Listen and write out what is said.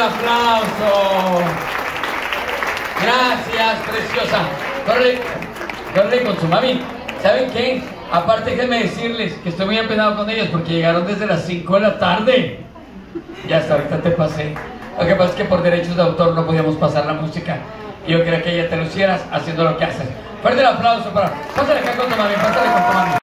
aplauso. Gracias, preciosa. Corre con su mami. ¿Saben qué? Aparte, déjenme decirles que estoy muy apenado con ellos porque llegaron desde las 5 de la tarde. Ya hasta ahorita te pasé. Lo que pasa es que por derechos de autor no podíamos pasar la música. Y yo quería que ya te lucieras haciendo lo que haces. Fuerte el aplauso para... Pásale acá con tu mami, pásale con tu mami.